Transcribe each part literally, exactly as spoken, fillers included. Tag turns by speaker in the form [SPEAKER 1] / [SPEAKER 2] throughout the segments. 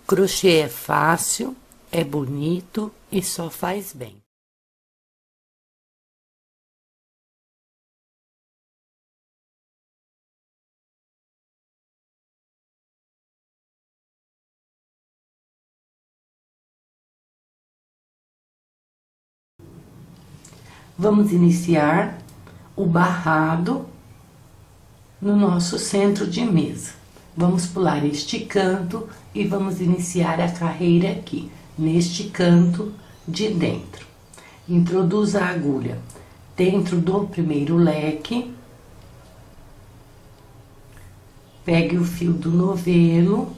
[SPEAKER 1] Crochê é fácil, é bonito e só faz bem. Vamos iniciar o barrado no nosso centro de mesa. Vamos pular este canto e vamos iniciar a carreira aqui, neste canto de dentro. Introduza a agulha dentro do primeiro leque. Pegue o fio do novelo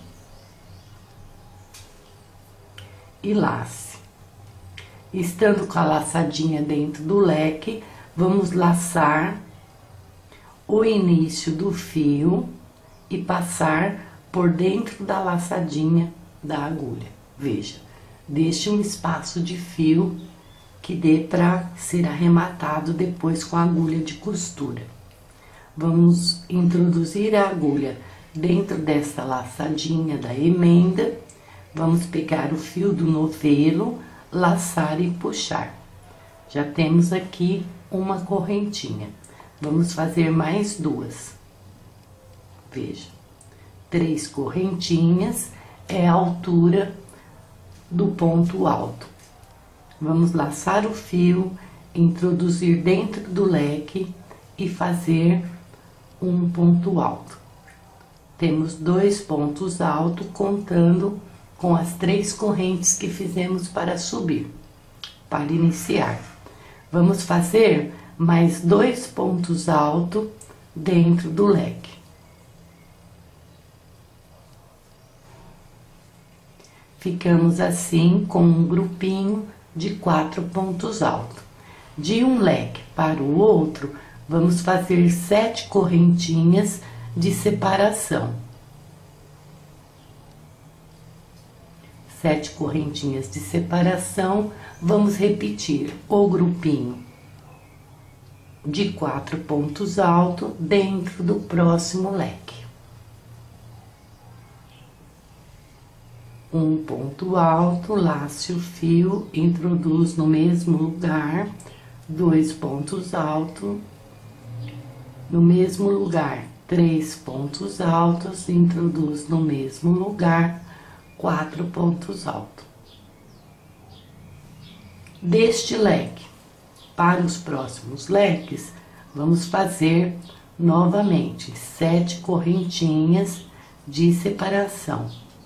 [SPEAKER 1] e lace. Estando com a laçadinha dentro do leque, vamos laçar o início do fio e passar por dentro da laçadinha da agulha. Veja, deixe um espaço de fio que dê para ser arrematado depois com a agulha de costura. Vamos introduzir a agulha dentro dessa laçadinha da emenda. Vamos pegar o fio do novelo, laçar e puxar. Já temos aqui uma correntinha. Vamos fazer mais duas. Veja, três correntinhas é a altura do ponto alto. Vamos laçar o fio, introduzir dentro do leque e fazer um ponto alto. Temos dois pontos altos contando com as três correntes que fizemos para subir. Para iniciar, vamos fazer mais dois pontos altos dentro do leque. Ficamos assim com um grupinho de quatro pontos altos. De um leque para o outro, vamos fazer sete correntinhas de separação. Sete correntinhas de separação, vamos repetir o grupinho de quatro pontos altos dentro do próximo leque. Um ponto alto, lace o fio, introduz no mesmo lugar, dois pontos altos, no mesmo lugar, três pontos altos, introduz no mesmo lugar, quatro pontos altos. Deste leque para os próximos leques, vamos fazer novamente sete correntinhas de separação.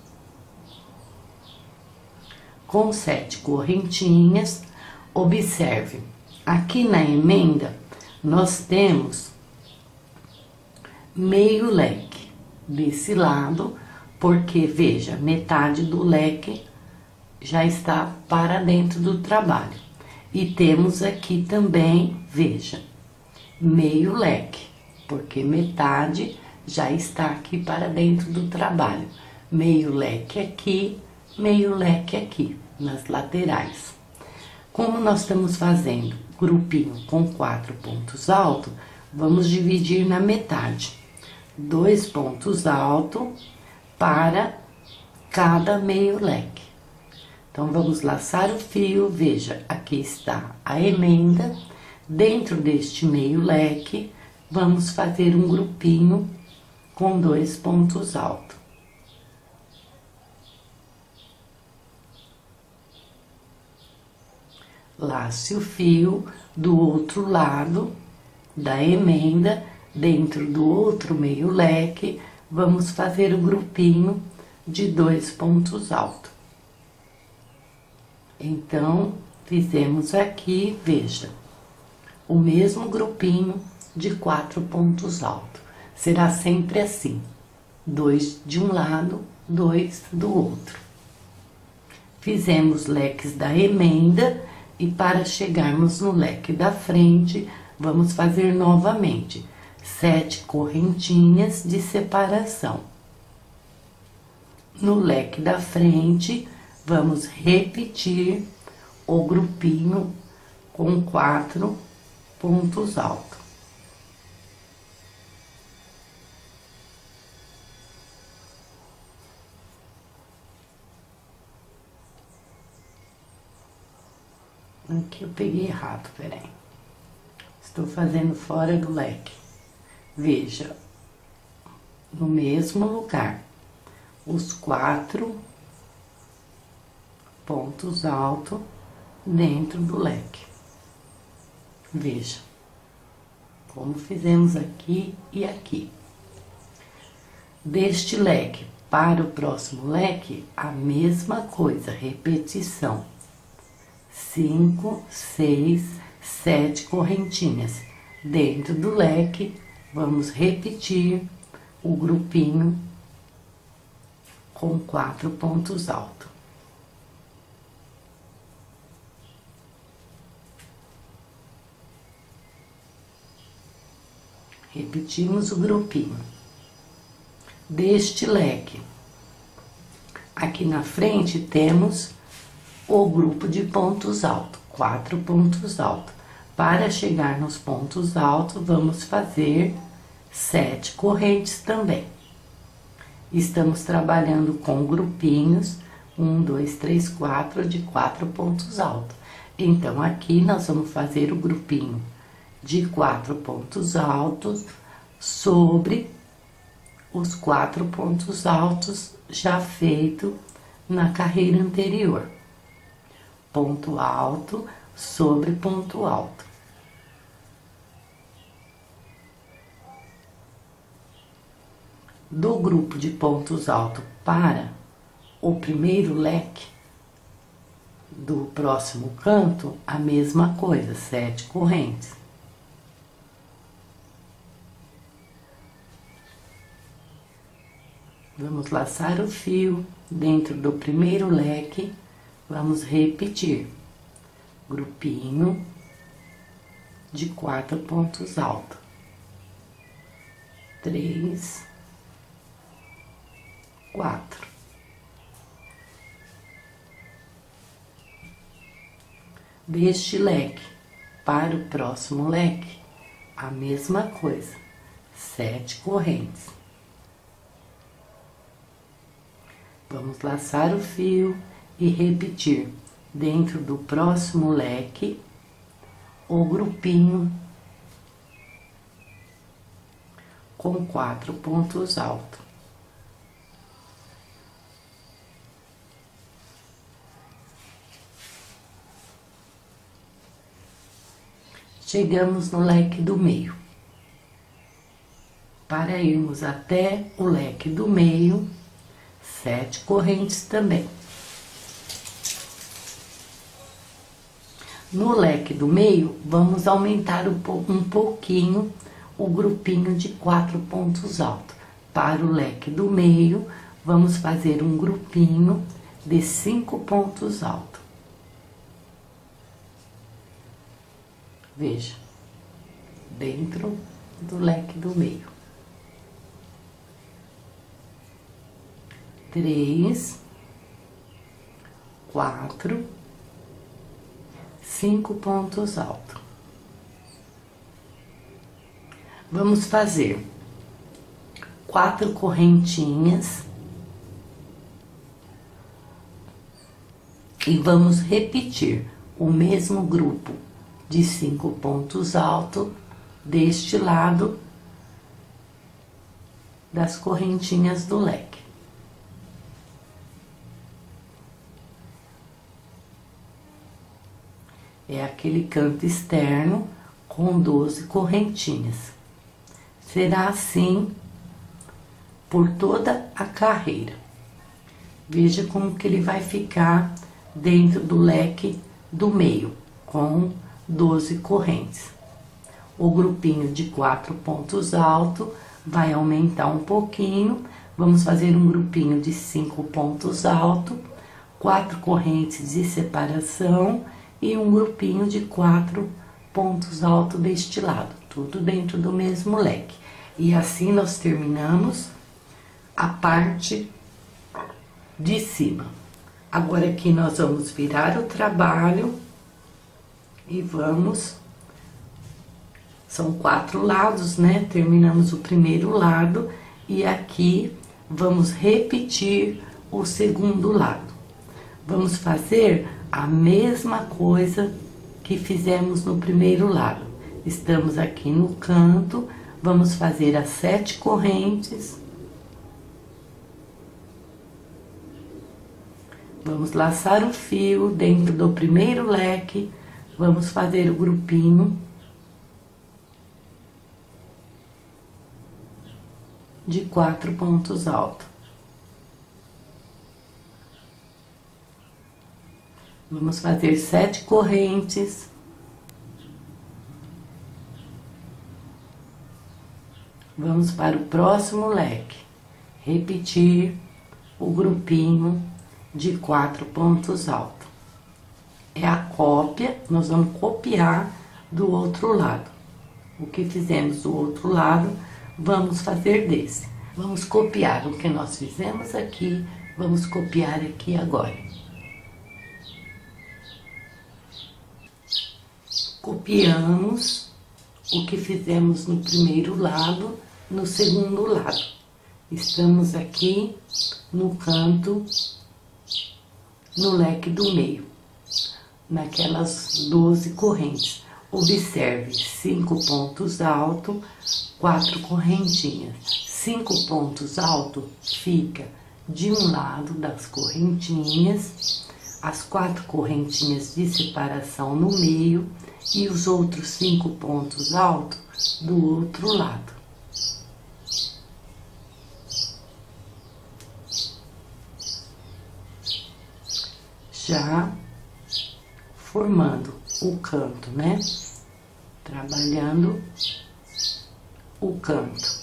[SPEAKER 1] Com sete correntinhas, observe, aqui na emenda, nós temos meio leque desse lado, porque, veja, metade do leque já está para dentro do trabalho. E temos aqui também, veja, meio leque, porque metade já está aqui para dentro do trabalho. Meio leque aqui, meio leque aqui, nas laterais. Como nós estamos fazendo grupinho com quatro pontos altos, vamos dividir na metade. Dois pontos altos para cada meio leque. Então, vamos laçar o fio, veja, aqui está a emenda. Dentro deste meio leque, vamos fazer um grupinho com dois pontos altos. Lace o fio do outro lado da emenda, dentro do outro meio leque, vamos fazer o grupinho de dois pontos altos. Então, fizemos aqui, veja, o mesmo grupinho de quatro pontos altos. Será sempre assim, dois de um lado, dois do outro. Fizemos leques da emenda e para chegarmos no leque da frente, vamos fazer novamente sete correntinhas de separação. No leque da frente, vamos repetir o grupinho com quatro pontos altos. Aqui eu peguei errado, peraí. Estou fazendo fora do leque. Veja, no mesmo lugar, os quatro pontos altos dentro do leque. Veja, como fizemos aqui e aqui. Deste leque para o próximo leque, a mesma coisa, repetição. Cinco, seis, sete correntinhas. Dentro do leque, vamos repetir o grupinho com quatro pontos altos. Repetimos o grupinho. Deste leque, aqui na frente temos o grupo de pontos altos, quatro pontos altos. Para chegar nos pontos altos, vamos fazer sete correntes também. Estamos trabalhando com grupinhos, um, dois, três, quatro, de quatro pontos altos. Então, aqui nós vamos fazer o grupinho de quatro pontos altos sobre os quatro pontos altos já feito na carreira anterior. Ponto alto sobre ponto alto. Do grupo de pontos altos para o primeiro leque do próximo canto, a mesma coisa, sete correntes. Vamos laçar o fio dentro do primeiro leque, vamos repetir. Grupinho de quatro pontos altos. Três, quatro. Deste leque para o próximo leque, a mesma coisa, sete correntes. Vamos laçar o fio e repetir dentro do próximo leque o grupinho com quatro pontos altos. Chegamos no leque do meio. Para irmos até o leque do meio, sete correntes também. No leque do meio, vamos aumentar um pouquinho o grupinho de quatro pontos altos. Para o leque do meio, vamos fazer um grupinho de cinco pontos altos. Veja, dentro do leque do meio. Três, quatro, cinco pontos altos. Vamos fazer quatro correntinhas e vamos repetir o mesmo grupo de cinco pontos altos deste lado das correntinhas do leque. É aquele canto externo com doze correntinhas. Será assim por toda a carreira. Veja como que ele vai ficar dentro do leque do meio, com doze correntes. O grupinho de quatro pontos altos vai aumentar um pouquinho. Vamos fazer um grupinho de cinco pontos altos, quatro correntes de separação e um grupinho de quatro pontos altos deste lado, tudo dentro do mesmo leque. E assim nós terminamos a parte de cima. Agora aqui nós vamos virar o trabalho e vamos... São quatro lados, né? Terminamos o primeiro lado e aqui vamos repetir o segundo lado. Vamos fazer a mesma coisa que fizemos no primeiro lado. Estamos aqui no canto, vamos fazer as sete correntes. Vamos laçar o fio dentro do primeiro leque, vamos fazer o grupinho de quatro pontos altos. Vamos fazer sete correntes. Vamos para o próximo leque, repetir o grupinho de quatro pontos altos. É a cópia, nós vamos copiar do outro lado. O que fizemos do outro lado, vamos fazer desse. Vamos copiar o que nós fizemos aqui, vamos copiar aqui agora. Copiamos o que fizemos no primeiro lado, no segundo lado. Estamos aqui no canto, no leque do meio, naquelas doze correntes. Observe, cinco pontos altos, quatro correntinhas. Cinco pontos altos fica de um lado das correntinhas, as quatro correntinhas de separação no meio e os outros cinco pontos altos do outro lado. Já formando o canto, né? Trabalhando o canto.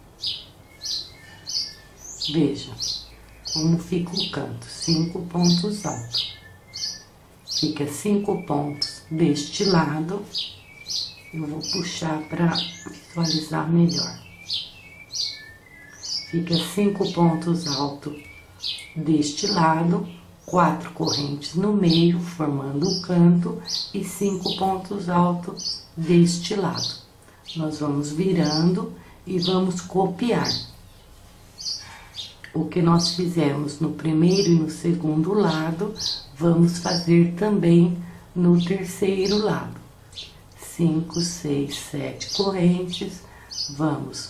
[SPEAKER 1] Veja como fica o canto, cinco pontos altos. Fica cinco pontos deste lado. Eu vou puxar para visualizar melhor. Fica cinco pontos altos deste lado, quatro correntes no meio, formando o canto, e cinco pontos altos deste lado. Nós vamos virando e vamos copiar o que nós fizemos no primeiro e no segundo lado, vamos fazer também no terceiro lado. Cinco, seis, sete correntes, vamos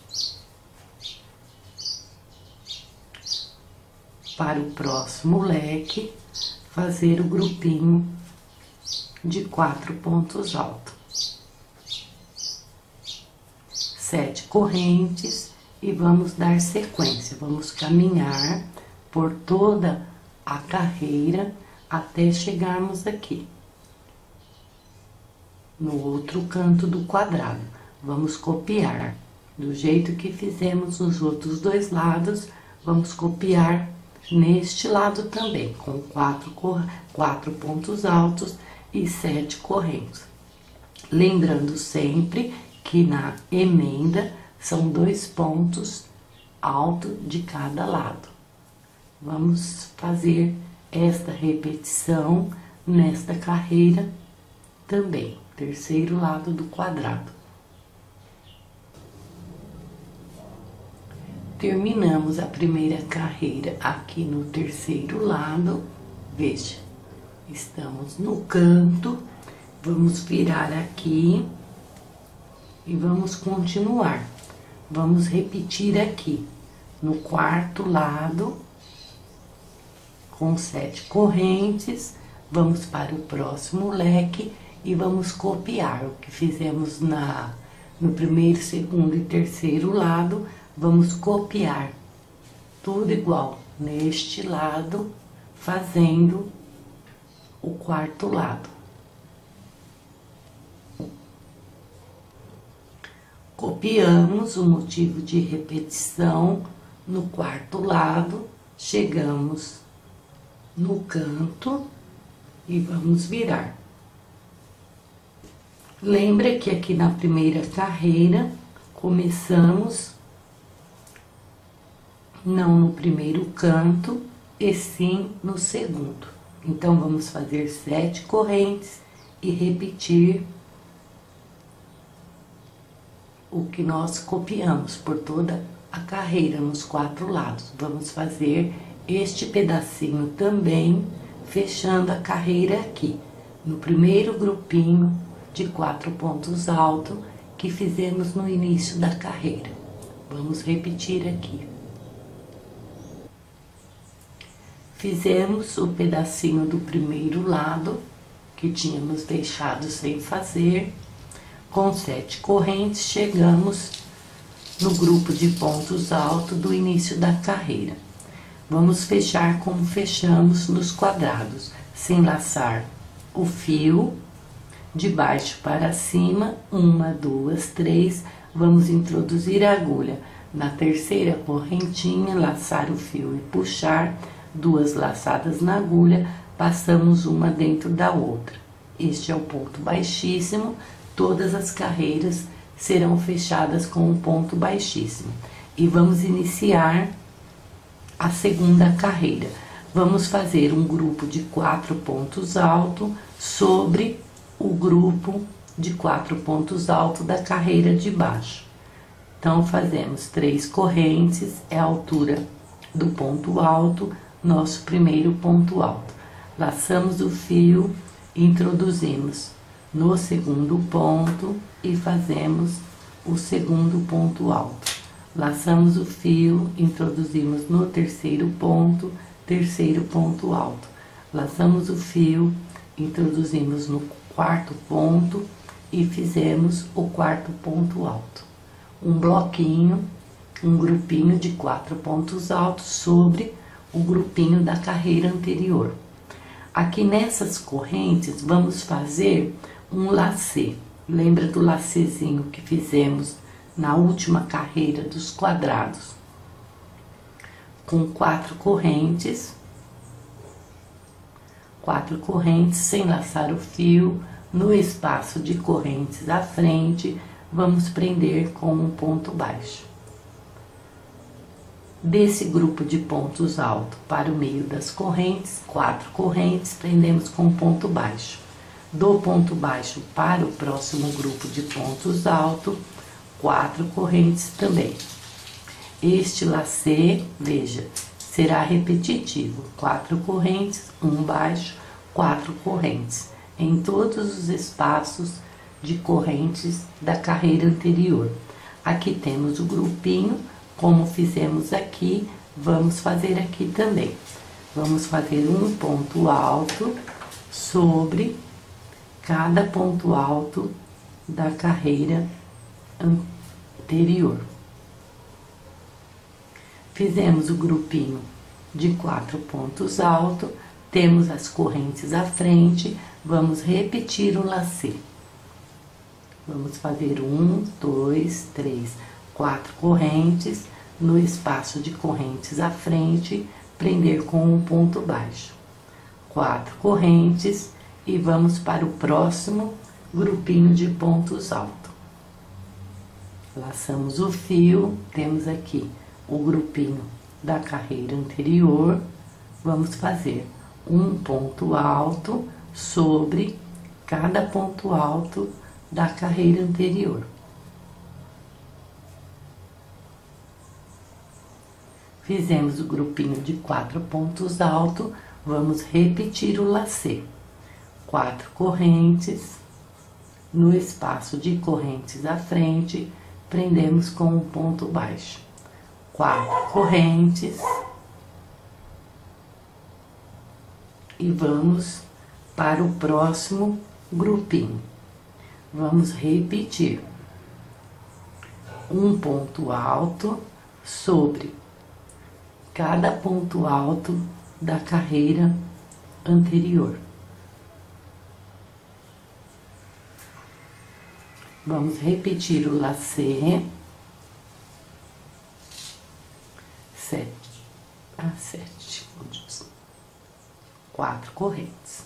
[SPEAKER 1] para o próximo leque, fazer o grupinho de quatro pontos altos. Sete correntes e vamos dar sequência. Vamos caminhar por toda a carreira até chegarmos aqui, no outro canto do quadrado. Vamos copiar do jeito que fizemos nos outros dois lados, vamos copiar neste lado também, com quatro, quatro pontos altos e sete correntes. Lembrando sempre que na emenda são dois pontos altos de cada lado. Vamos fazer esta repetição nesta carreira também, terceiro lado do quadrado. Terminamos a primeira carreira aqui no terceiro lado. Veja, estamos no canto, vamos virar aqui e vamos continuar. Vamos repetir aqui no quarto lado, com sete correntes, vamos para o próximo leque e vamos copiar o que fizemos na, no primeiro, segundo e terceiro lado. Vamos copiar tudo igual neste lado, fazendo o quarto lado. Copiamos o motivo de repetição no quarto lado, chegamos no canto e vamos virar. Lembra que aqui na primeira carreira começamos não no primeiro canto, e sim no segundo. Então, vamos fazer sete correntes e repetir o que nós copiamos por toda a carreira, nos quatro lados. Vamos fazer este pedacinho também, fechando a carreira aqui. no primeiro grupinho de quatro pontos altos que fizemos no início da carreira. Vamos repetir aqui. Fizemos o pedacinho do primeiro lado, que tínhamos deixado sem fazer. Com sete correntes, chegamos no grupo de pontos altos do início da carreira. Vamos fechar como fechamos nos quadrados, sem laçar o fio de baixo para cima, uma, duas, três, vamos introduzir a agulha na terceira correntinha, laçar o fio e puxar, duas laçadas na agulha, passamos uma dentro da outra. Este é o ponto baixíssimo, todas as carreiras serão fechadas com um ponto baixíssimo. E vamos iniciar a segunda carreira. Vamos fazer um grupo de quatro pontos altos sobre o grupo de quatro pontos altos da carreira de baixo. Então, fazemos três correntes, é a altura do ponto alto, nosso primeiro ponto alto. Laçamos o fio, introduzimos no segundo ponto e fazemos o segundo ponto alto. Laçamos o fio, introduzimos no terceiro ponto, terceiro ponto alto. Laçamos o fio, introduzimos no quarto ponto e fizemos o quarto ponto alto. Um bloquinho, um grupinho de quatro pontos altos sobre o grupinho da carreira anterior. Aqui nessas correntes vamos fazer um lacê. Lembra do lacezinho que fizemos na última carreira dos quadrados? Com quatro correntes, quatro correntes sem laçar o fio, no espaço de correntes à frente, vamos prender com um ponto baixo. Desse grupo de pontos altos para o meio das correntes, quatro correntes, prendemos com ponto baixo. Do ponto baixo para o próximo grupo de pontos altos, quatro correntes também. Este lacê, veja, será repetitivo, quatro correntes, um baixo, quatro correntes, em todos os espaços de correntes da carreira anterior. Aqui temos o grupinho, como fizemos aqui, vamos fazer aqui também. Vamos fazer um ponto alto sobre cada ponto alto da carreira anterior. Fizemos o grupinho de quatro pontos altos, temos as correntes à frente, vamos repetir o lacê. Vamos fazer um, dois, três, quatro correntes, no espaço de correntes à frente, prender com um ponto baixo. Quatro correntes e vamos para o próximo grupinho de pontos altos. Laçamos o fio, temos aqui o grupinho da carreira anterior, vamos fazer um ponto alto sobre cada ponto alto da carreira anterior. Fizemos o grupinho de quatro pontos altos, vamos repetir o lacê. Quatro correntes, no espaço de correntes à frente, prendemos com um ponto baixo. Quatro correntes e vamos para o próximo grupinho. Vamos repetir um ponto alto sobre cada ponto alto da carreira anterior. Vamos repetir o lacê. Sete, a sete, quatro correntes.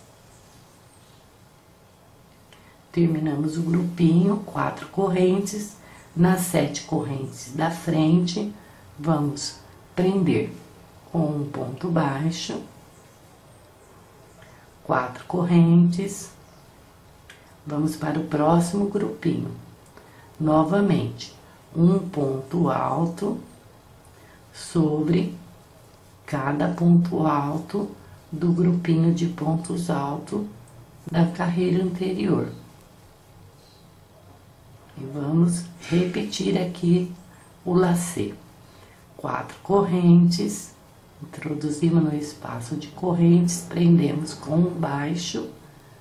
[SPEAKER 1] Terminamos o grupinho, quatro correntes, nas sete correntes da frente, vamos prender com um ponto baixo, quatro correntes, vamos para o próximo grupinho, novamente, um ponto alto sobre cada ponto alto do grupinho de pontos altos da carreira anterior. E vamos repetir aqui o lacê. Quatro correntes, introduzimos no espaço de correntes, prendemos com um baixo,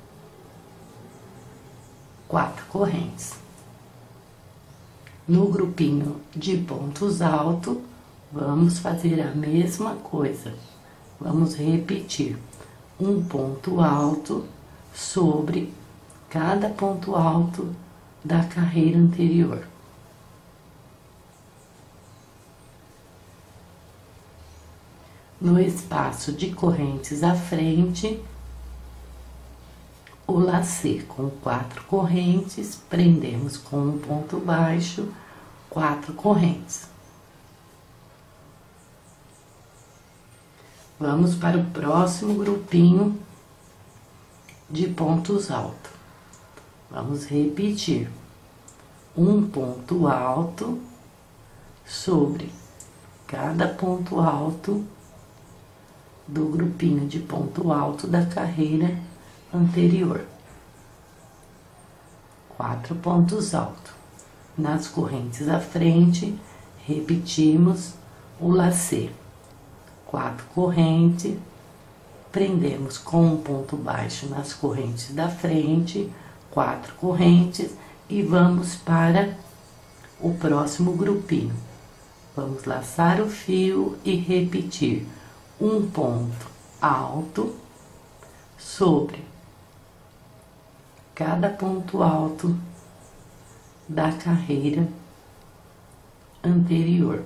[SPEAKER 1] quatro correntes. No grupinho de pontos altos, vamos fazer a mesma coisa. Vamos repetir um ponto alto sobre cada ponto alto da carreira anterior. No espaço de correntes à frente, o lacê com quatro correntes, prendemos com um ponto baixo, quatro correntes. Vamos para o próximo grupinho de pontos altos. Vamos repetir um ponto alto sobre cada ponto alto do grupinho de ponto alto da carreira anterior. Quatro pontos altos. Nas correntes à frente, repetimos o lacê. Quatro correntes, prendemos com um ponto baixo nas correntes da frente, quatro correntes, e vamos para o próximo grupinho. Vamos laçar o fio e repetir um ponto alto sobre cada ponto alto da carreira anterior.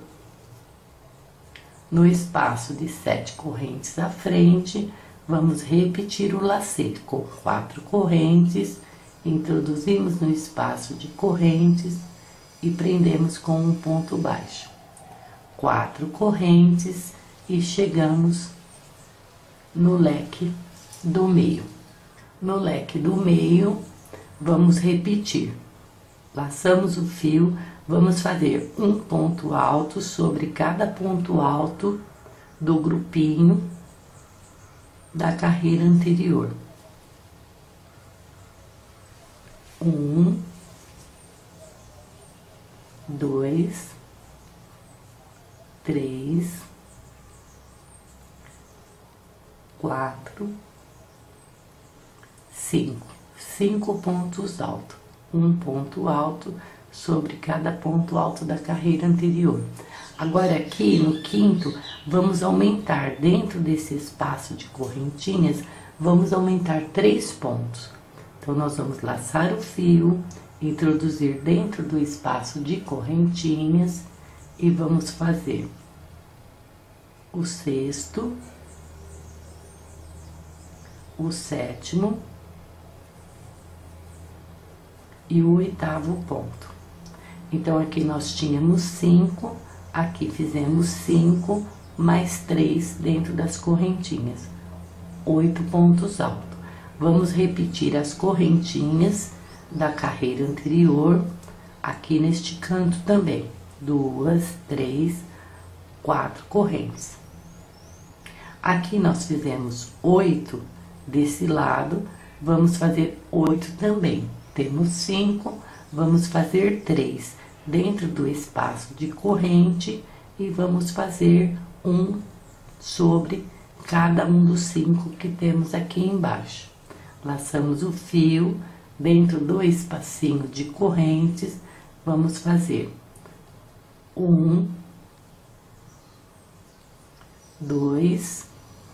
[SPEAKER 1] No espaço de sete correntes à frente, vamos repetir o lacê com quatro correntes, introduzimos no espaço de correntes e prendemos com um ponto baixo. Quatro correntes e chegamos no leque do meio. No leque do meio, vamos repetir. Laçamos o fio, vamos fazer um ponto alto sobre cada ponto alto do grupinho da carreira anterior. Um, dois, três, quatro, cinco. Cinco pontos altos. Um ponto alto sobre cada ponto alto da carreira anterior. Agora aqui no quinto, vamos aumentar dentro desse espaço de correntinhas, vamos aumentar três pontos. Então, nós vamos laçar o fio, introduzir dentro do espaço de correntinhas e vamos fazer o sexto, o sétimo e o oitavo ponto. Então, aqui nós tínhamos cinco, aqui fizemos cinco, mais três dentro das correntinhas, oito pontos altos. Vamos repetir as correntinhas da carreira anterior, aqui neste canto também, duas, três, quatro correntes. Aqui nós fizemos oito desse lado, vamos fazer oito também. Temos cinco, vamos fazer três dentro do espaço de corrente e vamos fazer um sobre cada um dos cinco que temos aqui embaixo. Laçamos o fio dentro do espacinho de correntes, vamos fazer um, dois,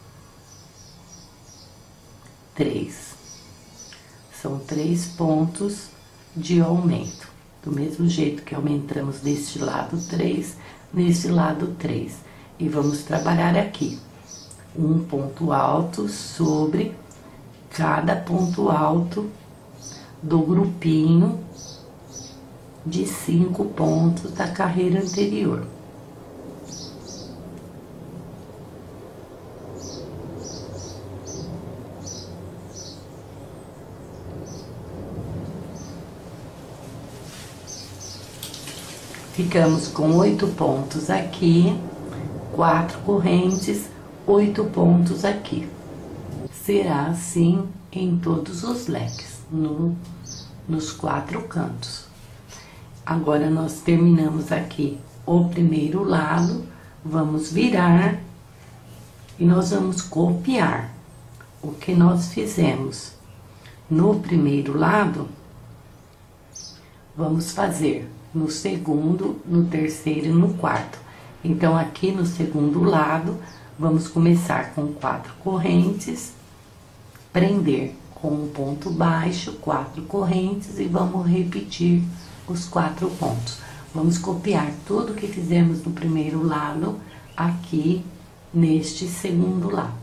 [SPEAKER 1] três. São três pontos de aumento. Do mesmo jeito que aumentamos deste lado três, neste lado três. E vamos trabalhar aqui um ponto alto sobre cada ponto alto do grupinho de cinco pontos da carreira anterior. Ficamos com oito pontos aqui, quatro correntes, oito pontos aqui. Será assim em todos os leques, no, nos quatro cantos. Agora, nós terminamos aqui o primeiro lado, vamos virar e nós vamos copiar o que nós fizemos no primeiro lado, vamos fazer no segundo, no terceiro e no quarto. Então, aqui no segundo lado, vamos começar com quatro correntes, prender com um ponto baixo, quatro correntes e vamos repetir os quatro pontos. Vamos copiar tudo que fizemos no primeiro lado aqui neste segundo lado.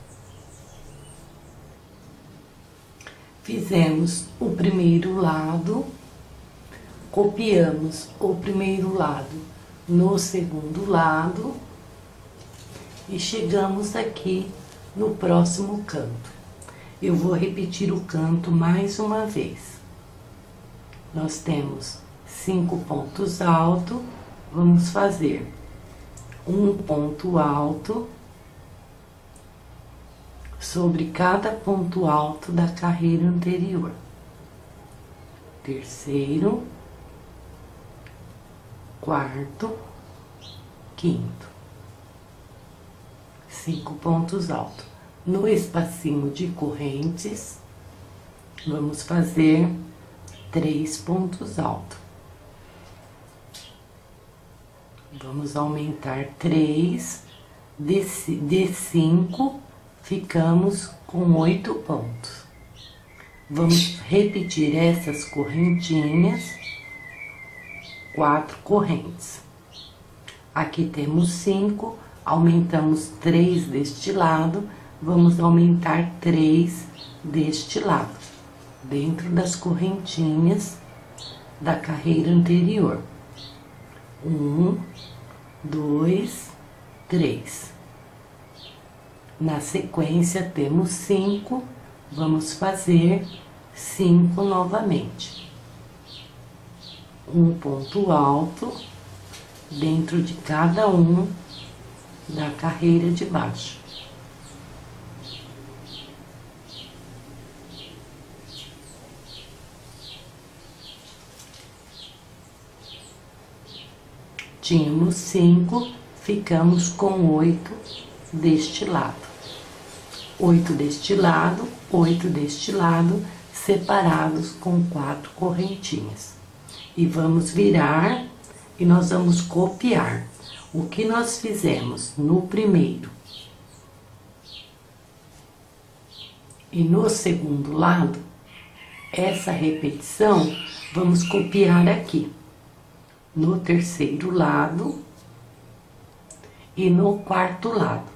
[SPEAKER 1] Fizemos o primeiro lado, copiamos o primeiro lado no segundo lado e chegamos aqui no próximo canto. Eu vou repetir o canto mais uma vez. Nós temos cinco pontos altos, vamos fazer um ponto alto sobre cada ponto alto da carreira anterior. Terceiro, quarto, quinto. Cinco pontos altos. No espacinho de correntes, vamos fazer três pontos altos. Vamos aumentar três, de, de cinco, ficamos com oito pontos. Vamos repetir essas correntinhas, quatro correntes. Aqui temos cinco, aumentamos três deste lado, vamos aumentar três deste lado, dentro das correntinhas da carreira anterior. Um, dois, três. Na sequência, temos cinco, vamos fazer cinco novamente. Um ponto alto dentro de cada um da carreira de baixo. Tínhamos cinco, ficamos com oito deste lado. Oito deste lado, oito deste lado, separados com quatro correntinhas. E vamos virar e nós vamos copiar o que nós fizemos no primeiro e no segundo lado. Essa repetição vamos copiar aqui no terceiro lado e no quarto lado.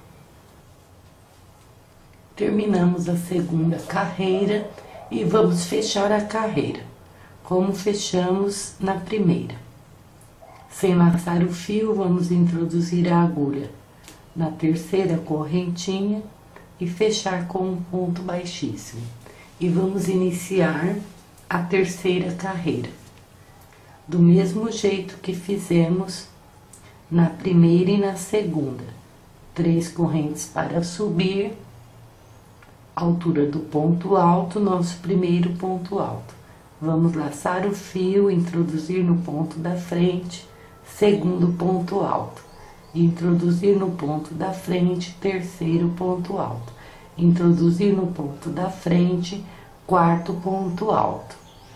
[SPEAKER 1] Terminamos a segunda carreira e vamos fechar a carreira, como fechamos na primeira. Sem laçar o fio, vamos introduzir a agulha na terceira correntinha e fechar com um ponto baixíssimo. E vamos iniciar a terceira carreira, do mesmo jeito que fizemos na primeira e na segunda. Três correntes para subir, altura do ponto alto, nosso primeiro ponto alto. Vamos laçar o fio, introduzir no ponto da frente, segundo ponto alto. Introduzir no ponto da frente, terceiro ponto alto. Introduzir no ponto da frente, quarto ponto alto.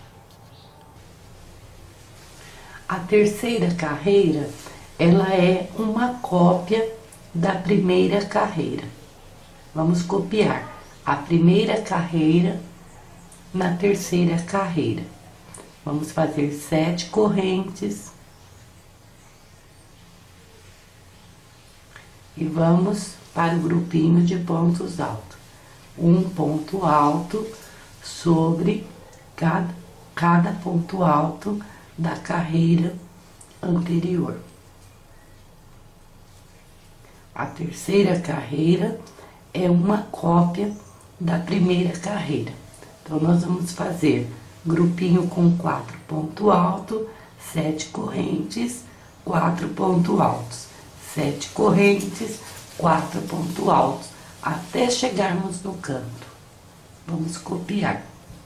[SPEAKER 1] A terceira carreira, ela é uma cópia da primeira carreira. Vamos copiar a primeira carreira na terceira carreira. Vamos fazer sete correntes. E vamos para o grupinho de pontos altos. Um ponto alto sobre cada, cada ponto alto da carreira anterior. A terceira carreira é uma cópia da primeira carreira. Então, nós vamos fazer grupinho com quatro pontos altos, sete correntes, quatro pontos altos, sete correntes, quatro pontos altos, até chegarmos no canto. Vamos copiar.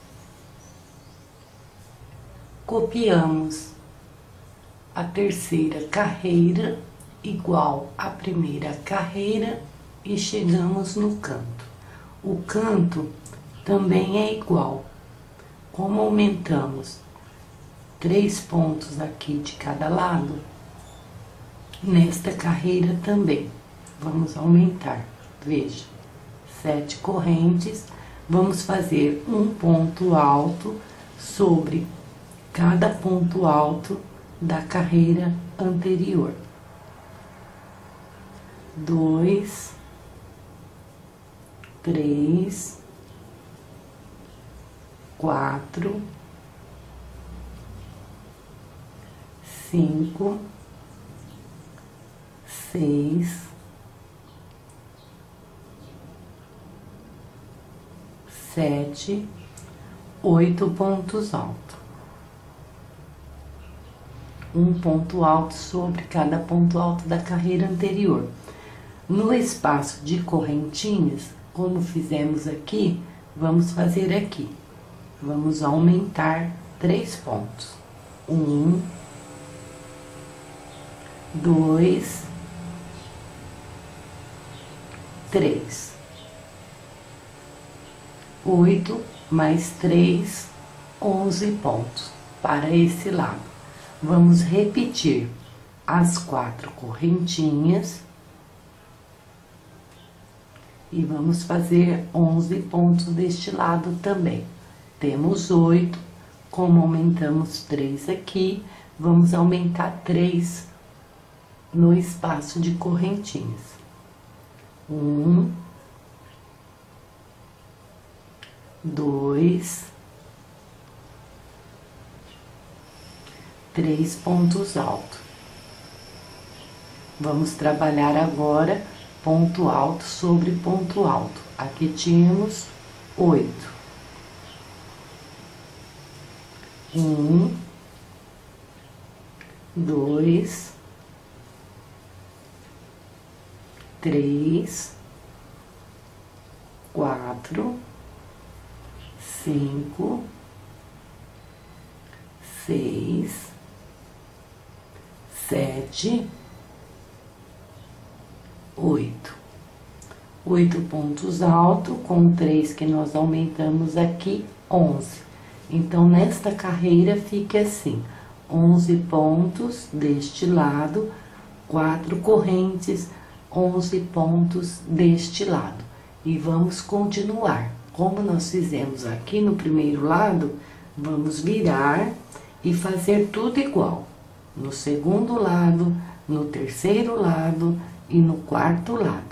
[SPEAKER 1] Copiamos a terceira carreira igual à primeira carreira e chegamos no canto. O canto também é igual. Como aumentamos três pontos aqui de cada lado, nesta carreira também vamos aumentar. Veja, sete correntes, vamos fazer um ponto alto sobre cada ponto alto da carreira anterior. Dois, três, quatro, cinco, seis, sete, oito pontos altos. Um ponto alto sobre cada ponto alto da carreira anterior. No espaço de correntinhas, como fizemos aqui, vamos fazer aqui. Vamos aumentar três pontos. Um, dois, três. Oito mais três, onze pontos para esse lado. Vamos repetir as quatro correntinhas e vamos fazer onze pontos deste lado também. Temos oito, como aumentamos três aqui, vamos aumentar três no espaço de correntinhas. Um, dois, três pontos altos. Vamos trabalhar agora ponto alto sobre ponto alto. Aqui tínhamos oito. Um, dois, três, quatro, cinco, seis, sete, oito. Oito pontos altos, com três que nós aumentamos aqui, onze. Então, nesta carreira fica assim, onze pontos deste lado, quatro correntes, onze pontos deste lado. E vamos continuar. Como nós fizemos aqui no primeiro lado, vamos virar e fazer tudo igual. No segundo lado, no terceiro lado e no quarto lado.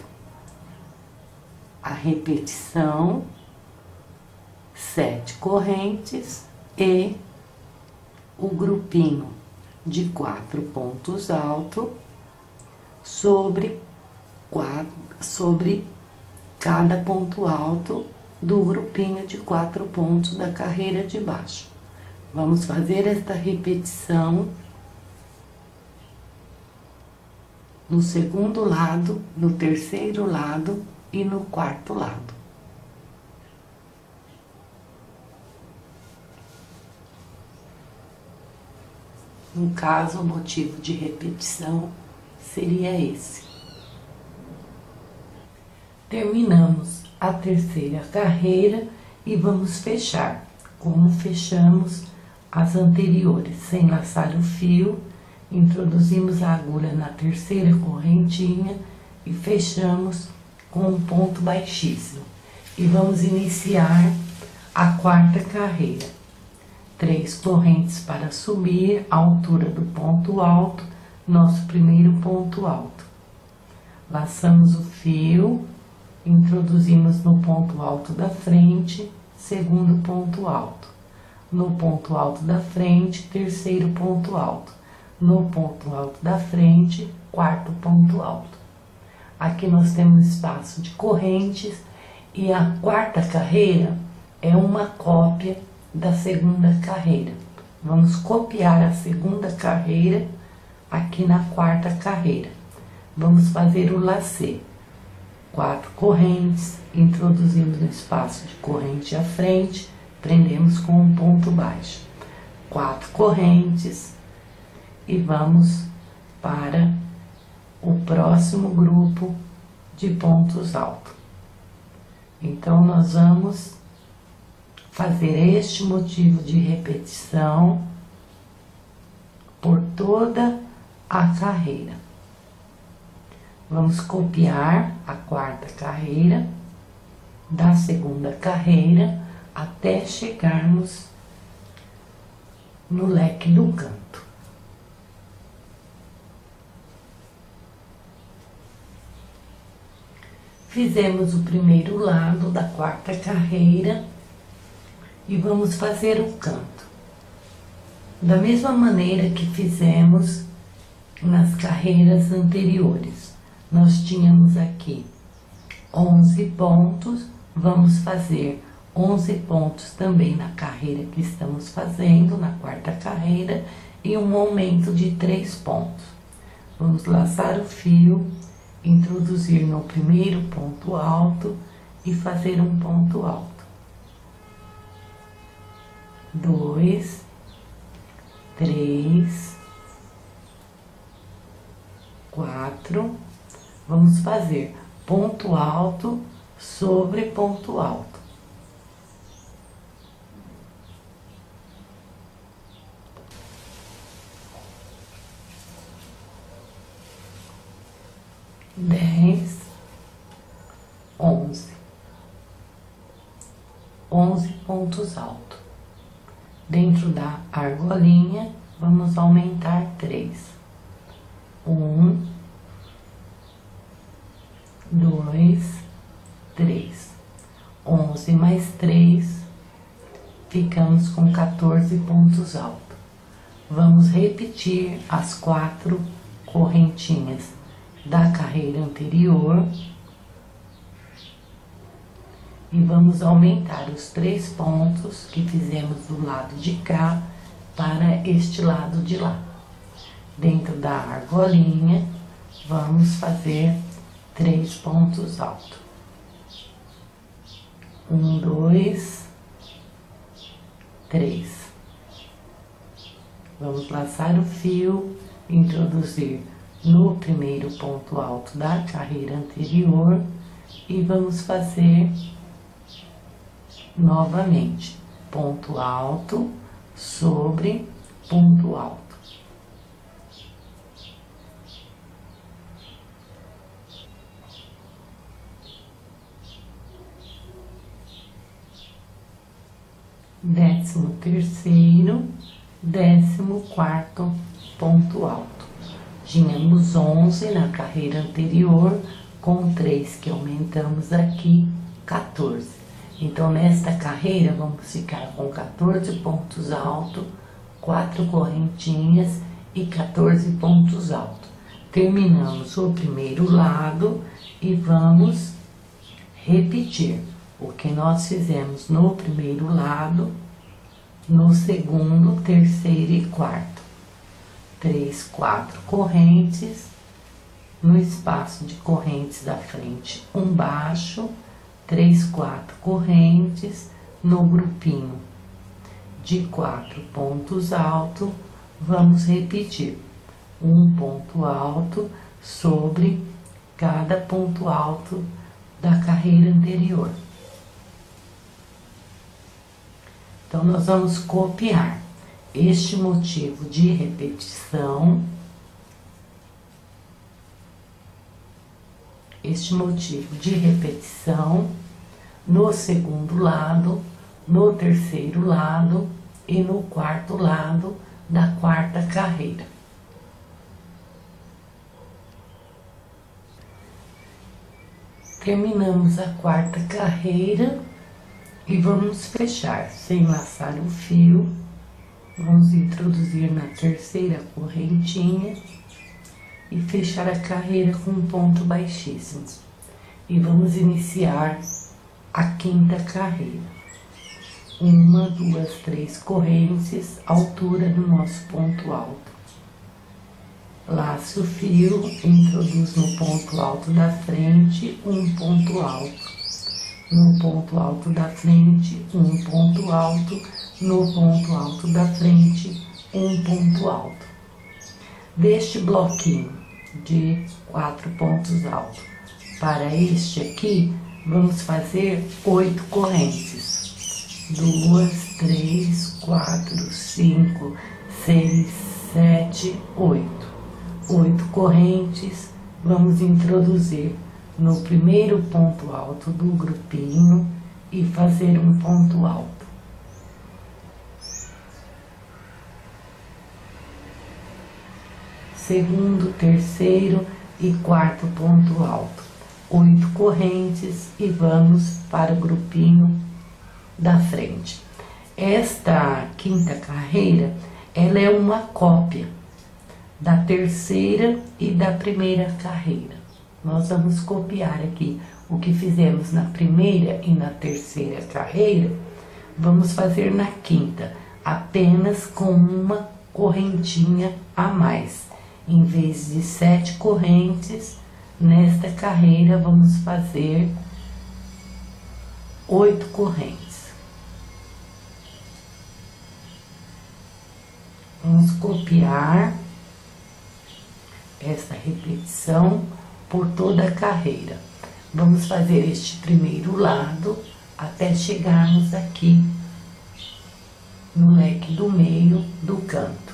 [SPEAKER 1] A repetição, sete correntes e o grupinho de quatro pontos altos sobre, quatro, sobre cada ponto alto do grupinho de quatro pontos da carreira de baixo. Vamos fazer esta repetição no segundo lado, no terceiro lado e no quarto lado. No caso, o motivo de repetição seria esse. Terminamos a terceira carreira e vamos fechar, como fechamos as anteriores, sem laçar o fio. Introduzimos a agulha na terceira correntinha e fechamos com um ponto baixíssimo. E vamos iniciar a quarta carreira. Três correntes para subir à altura do ponto alto, nosso primeiro ponto alto. Laçamos o fio, introduzimos no ponto alto da frente, segundo ponto alto. No ponto alto da frente, terceiro ponto alto. No ponto alto da frente, quarto ponto alto. Aqui nós temos espaço de correntes e a quarta carreira é uma cópia da segunda carreira. Vamos copiar a segunda carreira aqui na quarta carreira. Vamos fazer o lacê. quatro correntes, introduzimos no espaço de corrente à frente, prendemos com um ponto baixo, quatro correntes e vamos para o próximo grupo de pontos altos. Então, nós vamos fazer este motivo de repetição por toda a carreira. Vamos copiar a quarta carreira da segunda carreira até chegarmos no leque do canto. Fizemos o primeiro lado da quarta carreira e vamos fazer o canto. Da mesma maneira que fizemos nas carreiras anteriores. Nós tínhamos aqui onze pontos, vamos fazer onze pontos também na carreira que estamos fazendo, na quarta carreira, e um aumento de três pontos. Vamos laçar o fio, introduzir no primeiro ponto alto e fazer um ponto alto. Dois, três, quatro, vamos fazer ponto alto sobre ponto alto. Dez, onze, onze pontos altos. Dentro da argolinha, vamos aumentar três. Um, dois, três. Onze mais três, ficamos com quatorze pontos altos. Vamos repetir as quatro correntinhas da carreira anterior e vamos aumentar os três pontos que fizemos do lado de cá para este lado de lá. Dentro da argolinha, vamos fazer três pontos altos. Um, dois, três. Vamos laçar o fio, introduzir no primeiro ponto alto da carreira anterior e vamos fazer novamente ponto alto sobre ponto alto. Décimo terceiro, décimo quarto ponto alto. Tínhamos onze na carreira anterior, com três que aumentamos aqui, quatorze. Então, nesta carreira, vamos ficar com quatorze pontos altos, quatro correntinhas e quatorze pontos altos. Terminamos o primeiro lado e vamos repetir o que nós fizemos no primeiro lado, no segundo, terceiro e quarto. Três, quatro correntes, no espaço de correntes da frente, um baixo, três, quatro correntes, no grupinho de quatro pontos altos, vamos repetir um ponto alto sobre cada ponto alto da carreira anterior. Então, nós vamos copiar este motivo de repetição, este motivo de repetição no segundo lado, no terceiro lado e no quarto lado da quarta carreira. Terminamos a quarta carreira e vamos fechar sem laçar o fio. Vamos introduzir na terceira correntinha e fechar a carreira com um ponto baixíssimo. E vamos iniciar a quinta carreira. Uma, duas, três correntes, altura do nosso ponto alto. Laço o fio, introduz no ponto alto da frente um ponto alto, no ponto alto da frente um ponto alto, no ponto alto da frente um ponto alto. Deste bloquinho de quatro pontos altos para este aqui, vamos fazer oito correntes. Duas, três, quatro, cinco, seis, sete, oito. Oito correntes, vamos introduzir no primeiro ponto alto do grupinho e fazer um ponto alto. Segundo, terceiro e quarto ponto alto. Oito correntes e vamos para o grupinho da frente. Esta quinta carreira, ela é uma cópia da terceira e da primeira carreira. Nós vamos copiar aqui o que fizemos na primeira e na terceira carreira, vamos fazer na quinta, apenas com uma correntinha a mais. Em vez de sete correntes, nesta carreira vamos fazer oito correntes. Vamos copiar essa repetição por toda a carreira. Vamos fazer este primeiro lado até chegarmos aqui no leque do meio do canto.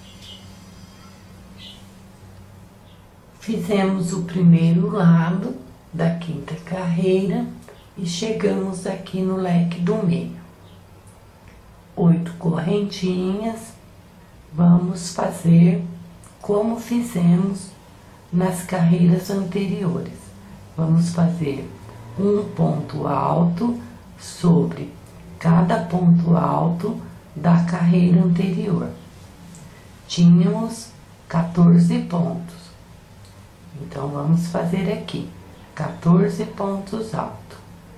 [SPEAKER 1] Fizemos o primeiro lado da quinta carreira e chegamos aqui no leque do meio. Oito correntinhas, vamos fazer como fizemos nas carreiras anteriores. Vamos fazer um ponto alto sobre cada ponto alto da carreira anterior. Tínhamos quatorze pontos, então vamos fazer aqui quatorze pontos altos.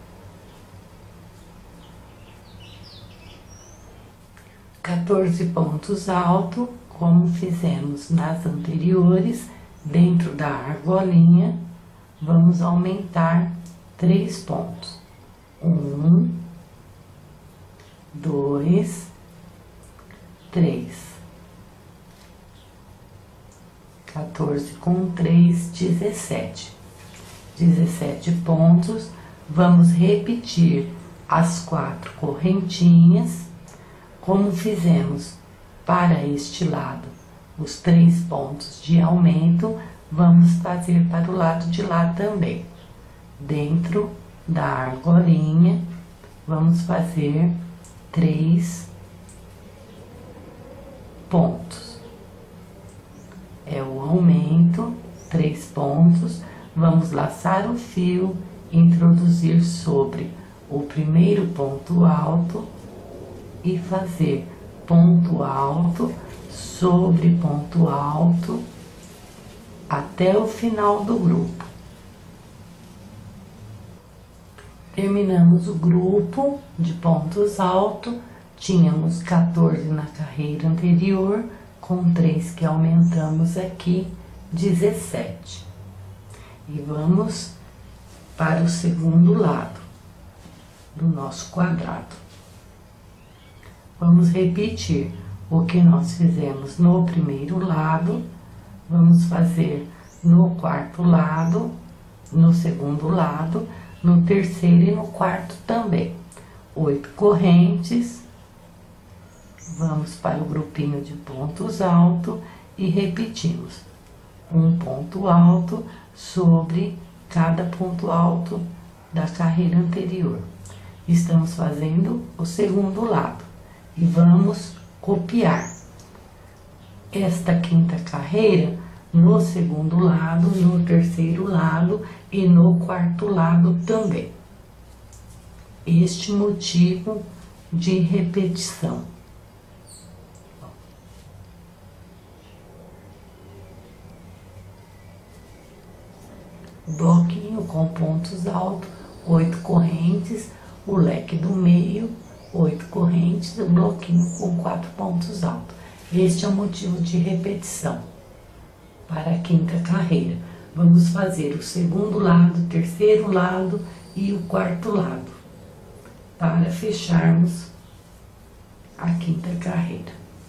[SPEAKER 1] quatorze pontos altos, como fizemos nas anteriores, dentro da argolinha, vamos aumentar três pontos. Um, dois, três. quatorze com três, dezessete. dezessete pontos, vamos repetir as quatro correntinhas, como fizemos para este lado. Os três pontos de aumento, vamos fazer para o lado de lá também. Dentro da argolinha, vamos fazer três pontos. É o aumento, três pontos. Vamos laçar o fio, introduzir sobre o primeiro ponto alto e fazer ponto alto sobre ponto alto até o final do grupo. Terminamos o grupo de pontos altos, tínhamos quatorze na carreira anterior, com três que aumentamos aqui, dezessete. E vamos para o segundo lado do nosso quadrado. Vamos repetir o que nós fizemos no primeiro lado, vamos fazer no quarto lado, no segundo lado, no terceiro e no quarto também. Oito correntes, vamos para o grupinho de pontos altos e repetimos. Um ponto alto sobre cada ponto alto da carreira anterior. Estamos fazendo o segundo lado e vamos copiar esta quinta carreira no segundo lado, no terceiro lado e no quarto lado também. Este motivo de repetição. Bloquinho com pontos altos, oito correntes, o leque do meio, oito correntes, o bloquinho com quatro pontos altos. Este é o motivo de repetição. para a quinta carreira. Vamos fazer o segundo lado, o terceiro lado e o quarto lado, para fecharmos a quinta carreira.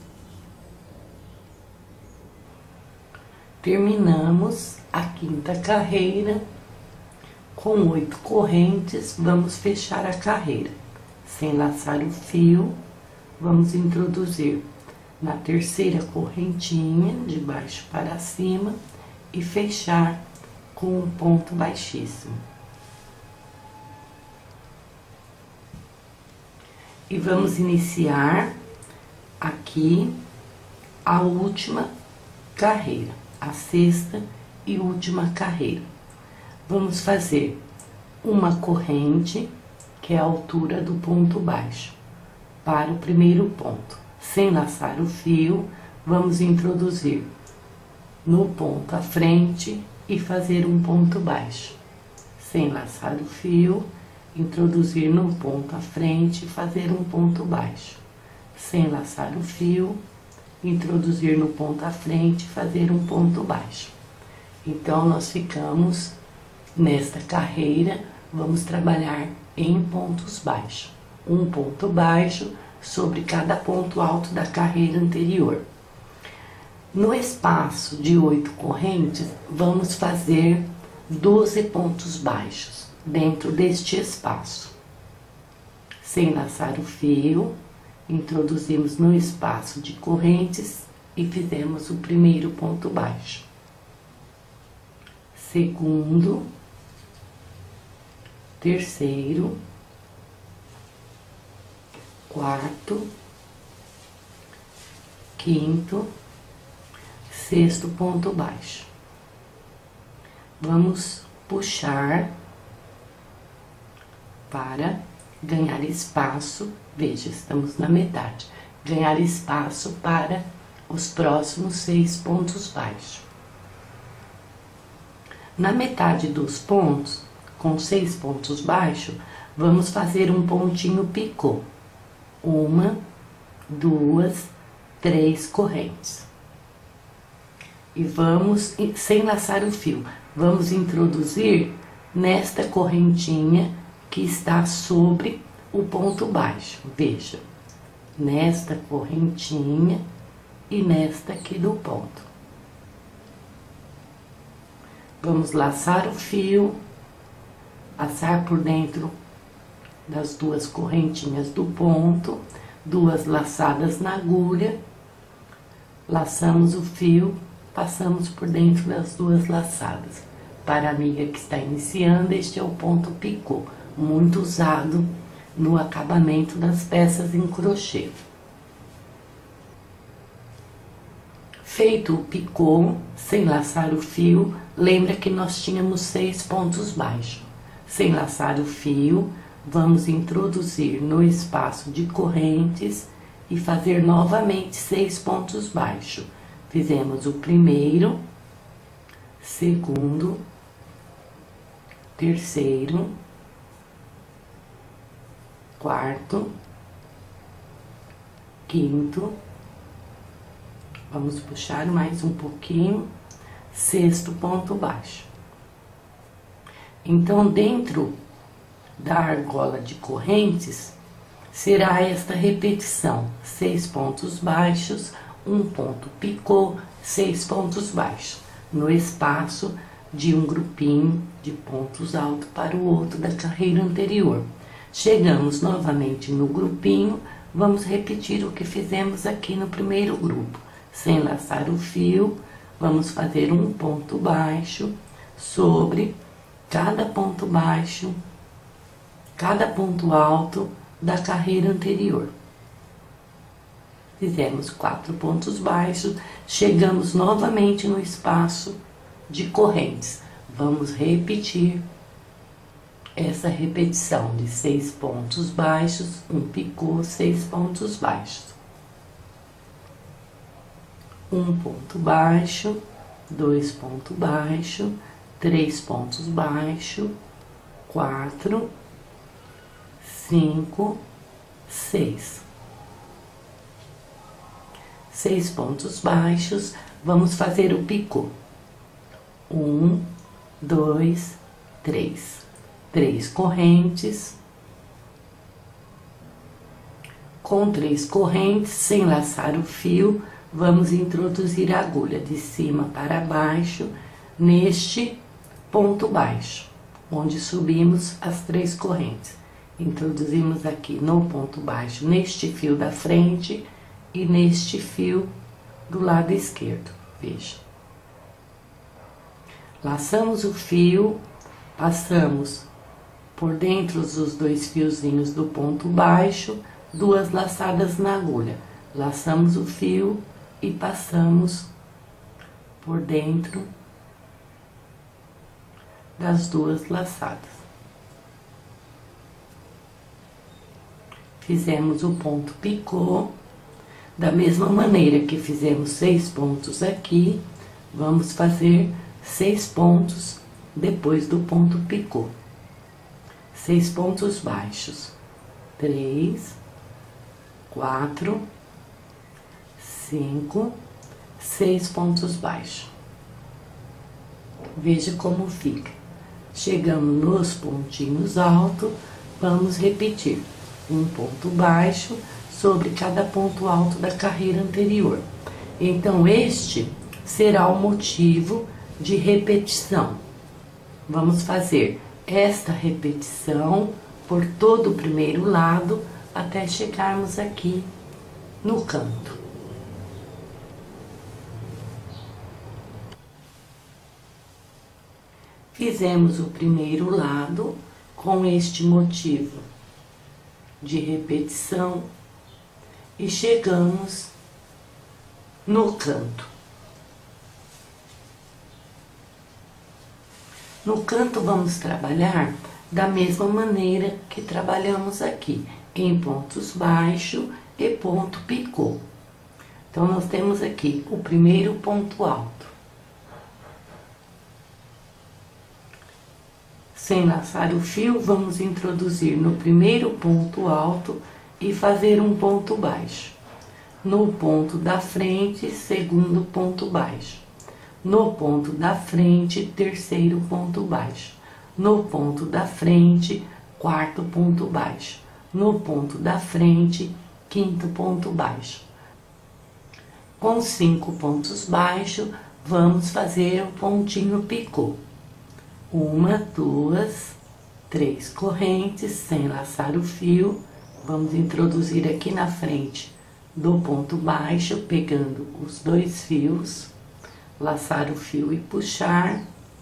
[SPEAKER 1] Terminamos a quinta carreira com oito correntes, vamos fechar a carreira. Sem laçar o fio, vamos introduzir na terceira correntinha, de baixo para cima, e fechar com um ponto baixíssimo. E vamos iniciar aqui a última carreira, a sexta e última carreira. Vamos fazer uma corrente, que é a altura do ponto baixo, para o primeiro ponto. Sem laçar o fio, vamos introduzir no ponto à frente e fazer um ponto baixo. Sem laçar o fio, introduzir no ponto à frente e fazer um ponto baixo. Sem laçar o fio, introduzir no ponto à frente e fazer um ponto baixo. Então, nós ficamos nesta carreira, vamos trabalhar em pontos baixos. Um ponto baixo sobre cada ponto alto da carreira anterior. No espaço de oito correntes, vamos fazer doze pontos baixos dentro deste espaço. Sem laçar o fio, introduzimos no espaço de correntes e fizemos o primeiro ponto baixo. Segundo, terceiro, quarto, quinto, sexto ponto baixo. Vamos puxar para ganhar espaço. Veja, estamos na metade. Ganhar espaço para os próximos seis pontos baixos. Na metade dos pontos, com seis pontos baixos, vamos fazer um pontinho picô. Uma, duas, três correntes. E vamos, sem laçar o fio, vamos introduzir nesta correntinha que está sobre o ponto baixo. Veja, nesta correntinha e nesta aqui do ponto. Vamos laçar o fio, passar por dentro das duas correntinhas do ponto, duas laçadas na agulha, laçamos o fio, passamos por dentro das duas laçadas. Para a amiga que está iniciando, este é o ponto picô, muito usado no acabamento das peças em crochê. Feito o picô, sem laçar o fio, lembra que nós tínhamos seis pontos baixos. Sem laçar o fio, vamos introduzir no espaço de correntes e fazer novamente seis pontos baixos. Fizemos o primeiro, segundo, terceiro, quarto, quinto, vamos puxar mais um pouquinho, sexto ponto baixo. Então, dentro da argola de correntes, será esta repetição: seis pontos baixos, um ponto picô, seis pontos baixos, no espaço de um grupinho de pontos altos para o outro da carreira anterior. Chegamos novamente no grupinho, vamos repetir o que fizemos aqui no primeiro grupo. Sem laçar o fio, vamos fazer um ponto baixo sobre cada ponto baixo, cada ponto alto da carreira anterior. Fizemos quatro pontos baixos, chegamos novamente no espaço de correntes. Vamos repetir essa repetição de seis pontos baixos, um picô, seis pontos baixos. Um ponto baixo, dois pontos baixos, três pontos baixos, quatro, cinco, seis. Seis pontos baixos, vamos fazer o picô. Um, dois, três. Três correntes. Com três correntes, sem laçar o fio, vamos introduzir a agulha de cima para baixo, neste ponto baixo, onde subimos as três correntes. Introduzimos aqui no ponto baixo, neste fio da frente e neste fio do lado esquerdo, veja. Laçamos o fio, passamos por dentro dos dois fiozinhos do ponto baixo, duas laçadas na agulha. Laçamos o fio e passamos por dentro das duas laçadas. Fizemos o ponto picô. Da mesma maneira que fizemos seis pontos aqui, vamos fazer seis pontos depois do ponto picô. Seis pontos baixos. Três, quatro, cinco, seis pontos baixos. Veja como fica. Chegando nos pontinhos altos, vamos repetir um ponto baixo sobre cada ponto alto da carreira anterior. Então, este será o motivo de repetição. Vamos fazer esta repetição por todo o primeiro lado, até chegarmos aqui no canto. Fizemos o primeiro lado com este motivo de repetição e chegamos no canto. No canto vamos trabalhar da mesma maneira que trabalhamos aqui, em pontos baixos e ponto picô. Então, nós temos aqui o primeiro ponto alto. Sem laçar o fio, vamos introduzir no primeiro ponto alto e fazer um ponto baixo. No ponto da frente, segundo ponto baixo. No ponto da frente, terceiro ponto baixo. No ponto da frente, quarto ponto baixo. No ponto da frente, quinto ponto baixo. Com cinco pontos baixos, vamos fazer o pontinho picô. Uma, duas, três correntes, sem laçar o fio. Vamos introduzir aqui na frente do ponto baixo, pegando os dois fios, laçar o fio e puxar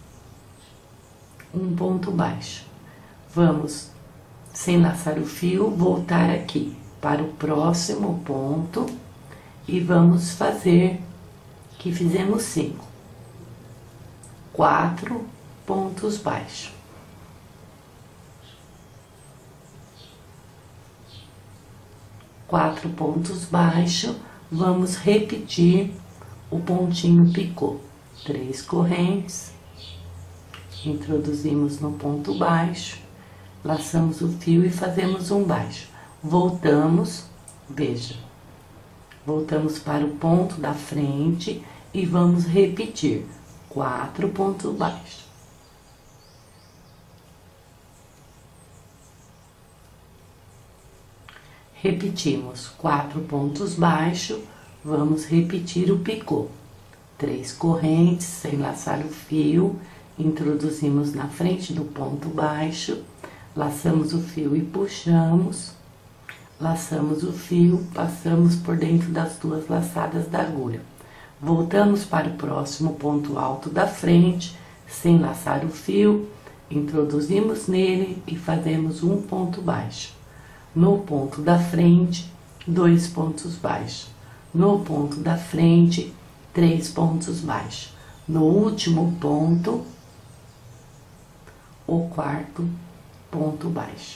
[SPEAKER 1] um ponto baixo. Vamos, sem laçar o fio, voltar aqui para o próximo ponto e vamos fazer, que fizemos cinco, quatro pontos baixos. Quatro pontos baixos, vamos repetir o pontinho picô. Três correntes, introduzimos no ponto baixo, laçamos o fio e fazemos um baixo. Voltamos, veja, voltamos para o ponto da frente e vamos repetir quatro pontos baixos. Repetimos quatro pontos baixos, vamos repetir o picô. Três correntes, sem laçar o fio, introduzimos na frente do ponto baixo, laçamos o fio e puxamos, laçamos o fio, passamos por dentro das duas laçadas da agulha. Voltamos para o próximo ponto alto da frente, sem laçar o fio, introduzimos nele e fazemos um ponto baixo. No ponto da frente, dois pontos baixos. No ponto da frente, três pontos baixos. No último ponto, o quarto ponto baixo.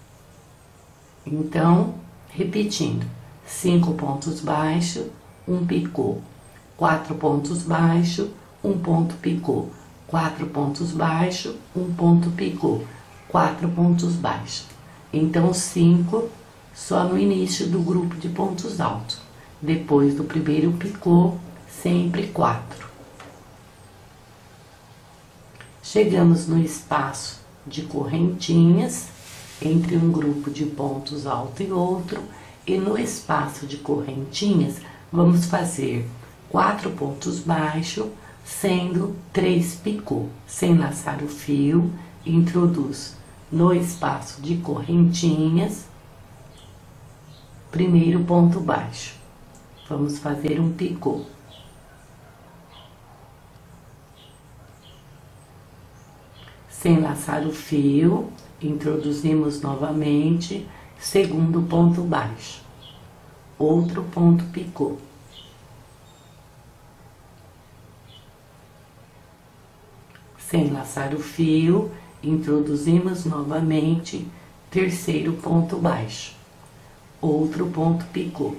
[SPEAKER 1] Então, repetindo, cinco pontos baixos, um picô. Quatro pontos baixos, um ponto picô. Quatro pontos baixos, um ponto picô. Quatro pontos baixos. Então, cinco só no início do grupo de pontos altos. Depois do primeiro picô, sempre quatro. Chegamos no espaço de correntinhas, entre um grupo de pontos alto e outro, e no espaço de correntinhas, vamos fazer quatro pontos baixos, sendo três picô. Sem laçar o fio, introduz no espaço de correntinhas, primeiro ponto baixo. Vamos fazer um picô. Sem laçar o fio, introduzimos novamente, segundo ponto baixo, outro ponto picô. Sem laçar o fio, introduzimos novamente, terceiro ponto baixo, outro ponto picô.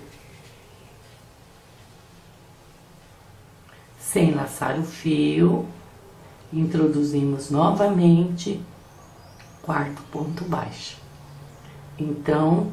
[SPEAKER 1] Sem laçar o fio, introduzimos novamente, quarto ponto baixo. Então,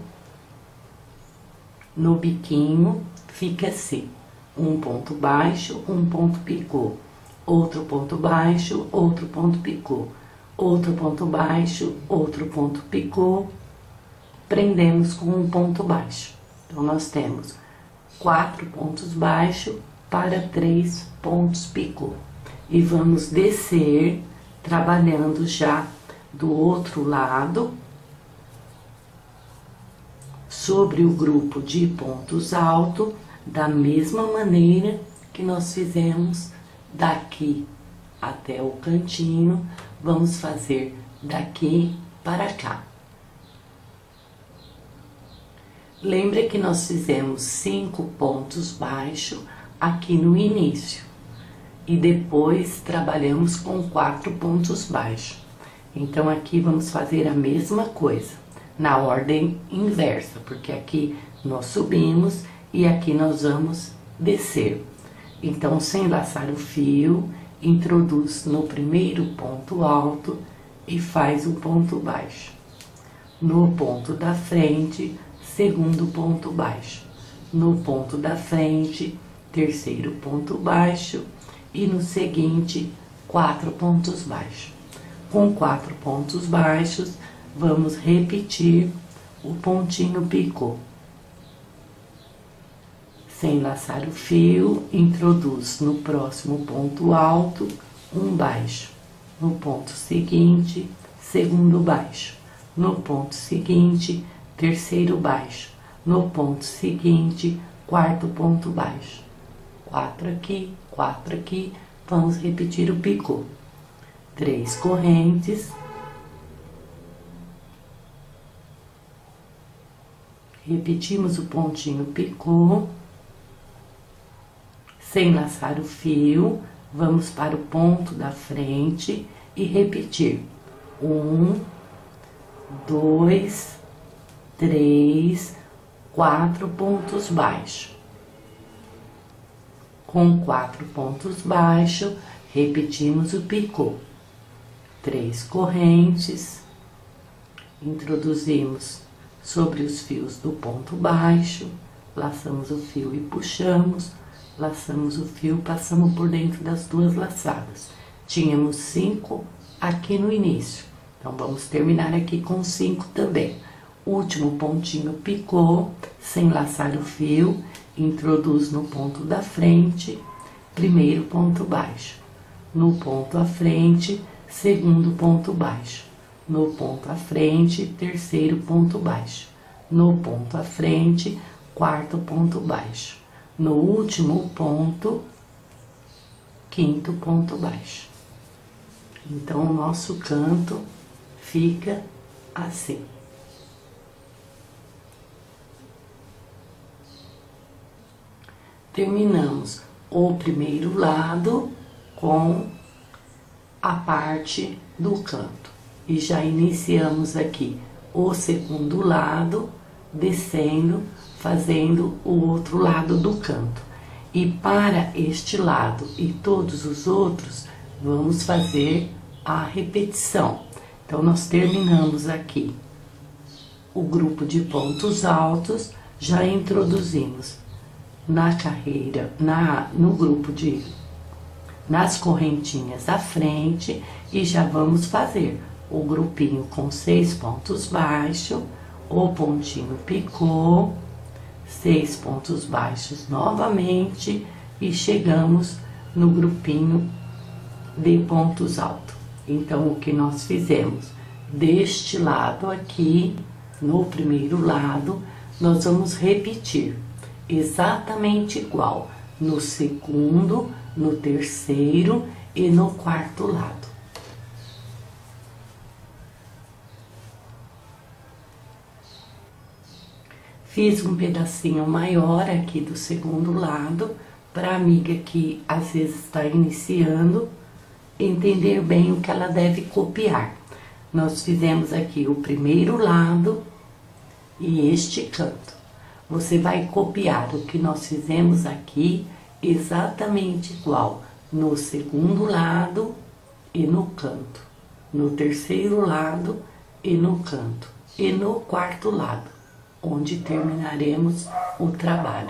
[SPEAKER 1] no biquinho fica assim, um ponto baixo, um ponto picô, outro ponto baixo, outro ponto picô, outro ponto baixo, outro ponto picô, prendemos com um ponto baixo. Então, nós temos quatro pontos baixos para três pontos picô. E vamos descer, trabalhando já do outro lado, sobre o grupo de pontos altos, da mesma maneira que nós fizemos daqui até o cantinho, vamos fazer daqui para cá. Lembra que nós fizemos cinco pontos baixos aqui no início. E depois trabalhamos com quatro pontos baixos. Então, aqui vamos fazer a mesma coisa, na ordem inversa, porque aqui nós subimos e aqui nós vamos descer. Então, sem laçar o fio, introduz no primeiro ponto alto e faz um ponto baixo. No ponto da frente, segundo ponto baixo. No ponto da frente, terceiro ponto baixo. E no seguinte, quatro pontos baixos. Com quatro pontos baixos, vamos repetir o pontinho picô. Sem laçar o fio, introduz no próximo ponto alto um baixo. No ponto seguinte, segundo baixo. No ponto seguinte, terceiro baixo. No ponto seguinte, quarto ponto baixo. Quatro aqui, quatro aqui, vamos repetir o picô. Três correntes. Repetimos o pontinho picô. Sem laçar o fio, vamos para o ponto da frente e repetir. Um, dois, três, quatro pontos baixos. Com quatro pontos baixos, repetimos o picô. Três correntes, introduzimos sobre os fios do ponto baixo, laçamos o fio e puxamos, laçamos o fio, passamos por dentro das duas laçadas. Tínhamos cinco aqui no início, então vamos terminar aqui com cinco também. Último pontinho picô, sem laçar o fio, introduz no ponto da frente, primeiro ponto baixo. No ponto à frente, segundo ponto baixo. No ponto à frente, terceiro ponto baixo. No ponto à frente, quarto ponto baixo. No último ponto, quinto ponto baixo. Então, o nosso canto fica assim. Terminamos o primeiro lado com a parte do canto. E já iniciamos aqui o segundo lado, descendo, fazendo o outro lado do canto. E para este lado e todos os outros, vamos fazer a repetição. Então, nós terminamos aqui o grupo de pontos altos, já introduzimos na carreira, na, no grupo de nas correntinhas à frente e já vamos fazer o grupinho com seis pontos baixos, o pontinho picô, seis pontos baixos novamente e chegamos no grupinho de pontos altos. Então, o que nós fizemos deste lado aqui, no primeiro lado, nós vamos repetir exatamente igual no segundo, no terceiro e no quarto lado. Fiz um pedacinho maior aqui do segundo lado, para a amiga que às vezes está iniciando, entender bem o que ela deve copiar. Nós fizemos aqui o primeiro lado e este canto. Você vai copiar o que nós fizemos aqui exatamente igual no segundo lado e no canto, no terceiro lado e no canto, e no quarto lado, onde terminaremos o trabalho.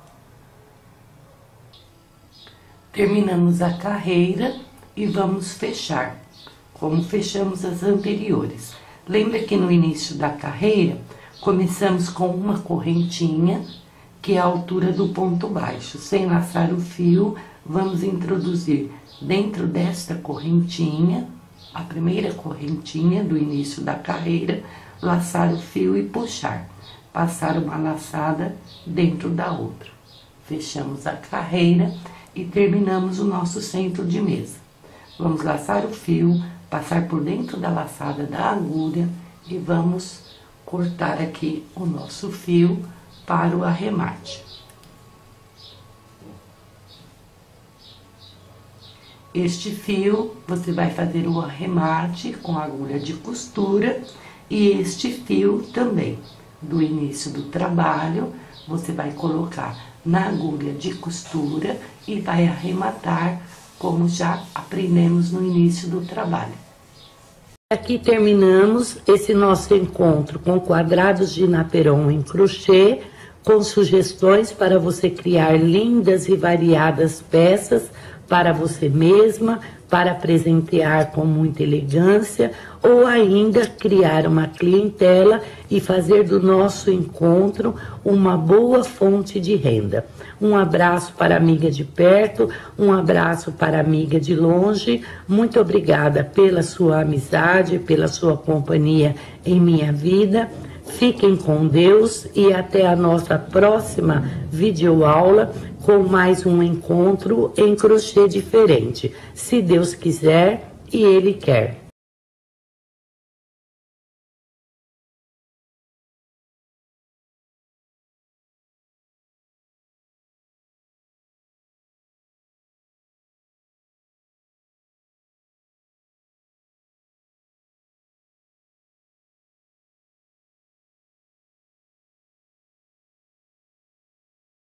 [SPEAKER 1] Terminamos a carreira e vamos fechar, como fechamos as anteriores. Lembra que no início da carreira, começamos com uma correntinha, que é a altura do ponto baixo. Sem laçar o fio, vamos introduzir dentro desta correntinha, a primeira correntinha do início da carreira, laçar o fio e puxar. Passar uma laçada dentro da outra. Fechamos a carreira e terminamos o nosso centro de mesa. Vamos laçar o fio, passar por dentro da laçada da agulha e vamos cortar aqui o nosso fio para o arremate. Este fio, você vai fazer o arremate com a agulha de costura e este fio também. Do início do trabalho, você vai colocar na agulha de costura e vai arrematar, como já aprendemos no início do trabalho. Aqui terminamos esse nosso encontro com quadrados de naperon em crochê, com sugestões para você criar lindas e variadas peças para você mesma, para presentear com muita elegância, ou ainda criar uma clientela e fazer do nosso encontro uma boa fonte de renda. Um abraço para a amiga de perto, um abraço para a amiga de longe. Muito obrigada pela sua amizade, pela sua companhia em minha vida. Fiquem com Deus e até a nossa próxima videoaula com mais um encontro em crochê diferente, se Deus quiser e Ele quer.